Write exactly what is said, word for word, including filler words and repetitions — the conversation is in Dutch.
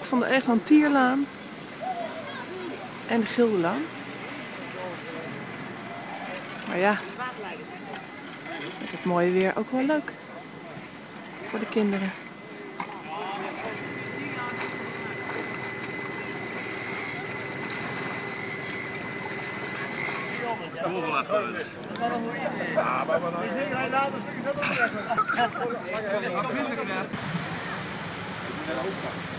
van de Eglantierlaan en de Gildelaan. Maar ja, met het mooie weer ook wel leuk voor de kinderen. Ja, maar dan...